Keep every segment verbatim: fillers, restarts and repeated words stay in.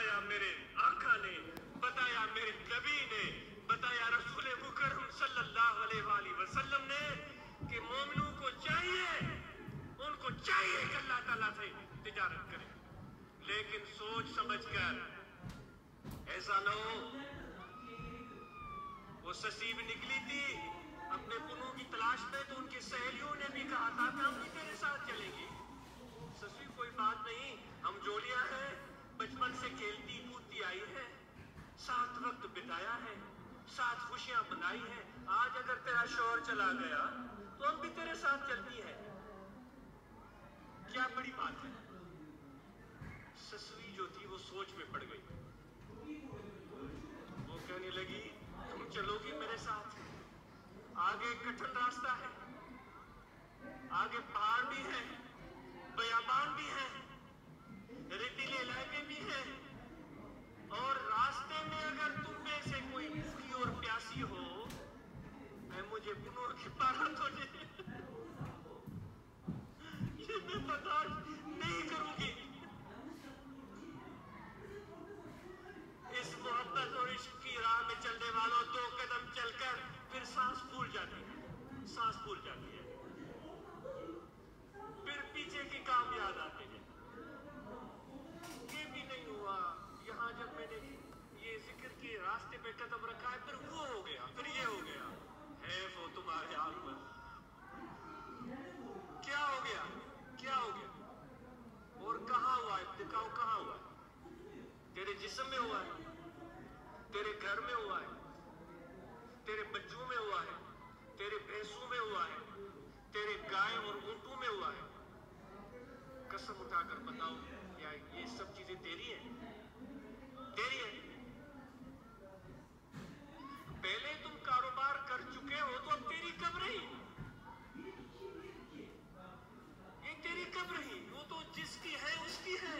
بتایا میرے آقا نے, بتایا میرے نبی نے, بتایا رسول مکرم صلی اللہ علیہ وآلہ وسلم نے کہ مومنوں کو چاہیے, ان کو چاہیے کہ اللہ تعالیٰ سے تجارت کرے, لیکن سوچ سمجھ کر. ایسا نہ ہو وہ سسیب نکلی تھی اپنے کنوں کی تلاش میں, تو ان کی سہیلیوں نے بھی کہا تھا کہ ہم بھی تیرے ساتھ چلیں گے. سسوی کوئی بات نہیں, ہم جولیاں ہیں, بچپن سے کھیلتی کودتی آئی ہے, ساتھ وقت بتایا ہے, ساتھ خوشیاں منائی ہیں. آج اگر تیرا شوہر چلا گیا تو ہم بھی تیرے ساتھ چلتی ہیں, کیا بڑی بات ہے. سسوی جو تھی وہ سوچ میں پڑ گئی. وہ کہنے لگی تم چلو گی میرے ساتھ, آگے کٹھن راستہ ہے, آگے پہاڑ بھی ہے, بیابان بھی ہے, ریتیلے علاقے بھی ہیں, اور راستے میں اگر تم میں سے کوئی بھوکی اور پیاسی ہو, میں مجھے کنوں کی پارا تو نہیں, یہ میں برداشت نہیں کروں گی. اس محبت اور عشق کی راہ میں چلنے والوں دو قدم چل کر پھر سانس پھول جاتی ہے, سانس پھول جاتی ہے, پھر پیچھے کے کام یاد آتے ہیں. یہ بھی نہیں ہوا, یہاں جب میں نے یہ ذکر کے راستے پہ قدم رکھا ہے, پھر وہ ہو گیا, پھر یہ ہو گیا. ہے وہ تمہارے حال پر کیا ہو گیا, کیا ہو گیا, اور کہاں ہوا ہے, دکھاؤ کہاں ہوا ہے. تیرے جسم میں ہوا ہے, تیرے گھر میں ہوا ہے, تیرے بچوں میں ہوا ہے, تیرے بھینسوں میں ہوا ہے, تیرے گائے اور اونٹوں میں ہوا ہے. قسم اٹھا کر بتاؤ کیا یہ سب چیزیں تیری ہیں, تیری ہیں. پہلے تم کاروبار کر چکے ہو تو اب تیری کب رہی, یہ تیری کب رہی, وہ تو جس کی ہے اس کی ہے.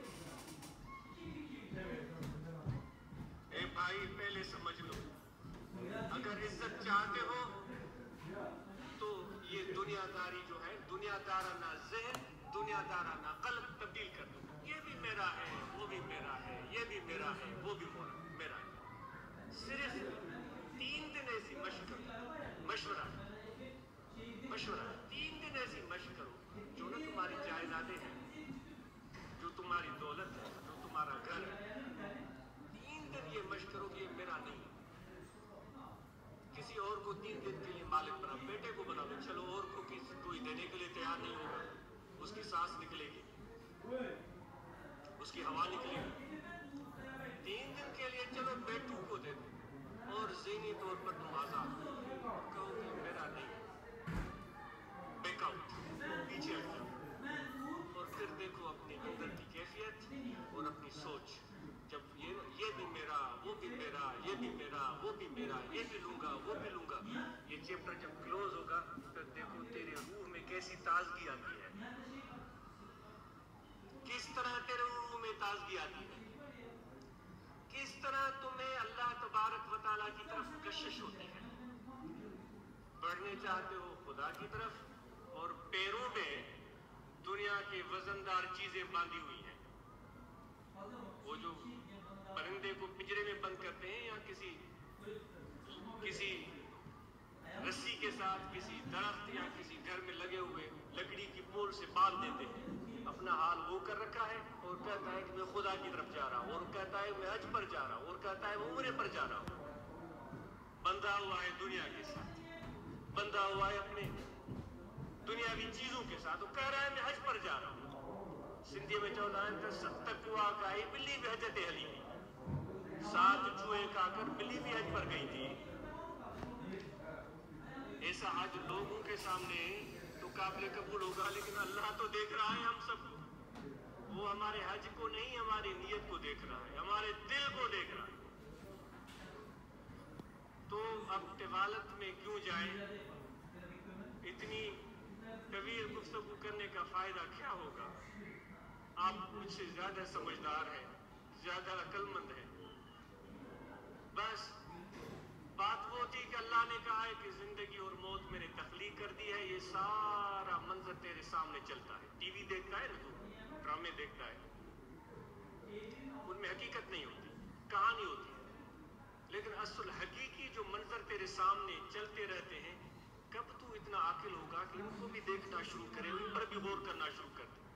اے بھائی پہلے سمجھ لو, اگر عزت چاہتے ہو تو یہ دنیا داری جو ہے, دنیا دارانہ ذہن, دنیا دارانہ قلب تبدیل کر دو. یہ بھی میرا ہے, وہ بھی میرا ہے, یہ بھی میرا ہے, وہ بھی میرا ہے. صرف تین دن ایسی مشق کرو, مشورہ مشورہ تین دن ایسی مشق کرو, جو نا تمہاری جائیدادیں ہیں, جو تمہاری دولت ہے, جو تمہارا گھر ہے, تین دن یہ مشق کرو کہ یہ میرا نہیں. کسی اور کو تین دن کے لیے مالک بنا, بیٹے کو بنا دو, چلو اور کو کسی کوئی دینے کے لیے تیار نہیں ہوگا, اس کی سانس نکلے گی, اس کی ہوا نکلے گی. تین دن کے لیے چلو بیٹوں کو دے دو, اور ذہنی طور پر تم آزاد کہو کہ میرا نہیں, بیک آؤٹ, پیچھے ہٹ جاؤ. اور پھر دیکھو اپنے اندر کی کیفیت اور اپنی سوچ, جب یہ یہ بھی میرا, وہ بھی میرا, یہ بھی میرا, وہ بھی میرا, یہ بھی لوں گا, وہ بھی لوں گا. یہ چیپٹر جب کلوز ہوگا پھر دیکھو تیرے روح میں کیسی تازگی آتی ہے, کس طرح تیرے روح میں تازگی آتی ہے, کس طرح تمہیں اللہ تبارک و تعالیٰ کی طرف کشش ہوتی ہے. بڑھنے چاہتے ہو خدا کی طرف, اور پیروں میں دنیا کی وزندار چیزیں باندھی ہوئی ہیں. وہ جو پرندے کو پنجرے میں بند کرتے ہیں, یا کسی کسی رسی کے ساتھ کسی درخت یا کسی گھر میں لگے ہوئے لکڑی کی پول سے باندھ دیتے ہیں, اپنا حال وہ کر رکھا ہے, اور کہتا ہے کہ میں خدا کی طرف جا رہا ہوں, اور کہتا ہے میں حج پر جا رہا ہوں, اور کہتا ہے میں عمرے پر جا رہا ہوں. بندھا ہوا ہے دنیا کے ساتھ, بندھا ہوا ہے اپنے دنیاوی چیزوں کے ساتھ, وہ کہہ رہا ہے میں حج پر جا رہا ہوں. سندھی میں چودہ تقوا کا ہی بلی بھی حجت علی, سات چوہے کھا کر بلی بھی حج پر گئی تھی. ایسا حج لوگوں کے سامنے تو قابل قبول ہوگا, لیکن اللہ تو دیکھ رہا ہے ہم سب کو. وہ ہمارے حج کو نہیں, ہماری نیت کو دیکھ رہا ہے, ہمارے دل کو دیکھ رہا ہے. تو اب طوالت میں کیوں جائیں, اتنی طویل گفتگو کرنے کا فائدہ کیا ہوگا. آپ مجھ سے زیادہ سمجھدار ہیں, زیادہ عقل مند ہیں. بس بات وہ تھی کہ اللہ نے کہا ہے کہ زندگی اور موت میں نے تخلیق کر دی ہے, یہ سارا منظر تیرے سامنے چلتا ہے. ٹی وی دیکھتا ہے نا, تو ڈرامے دیکھتا ہے, ان میں حقیقت کہانی ہوتی ہے، لیکن اصل حقیقی جو منظر تیرے سامنے چلتے رہتے ہیں، کب تو اتنا عاقل ہوگا کہ ان کو بھی دیکھنا شروع کرے، ان پر بھی غور کرنا شروع کر دے؟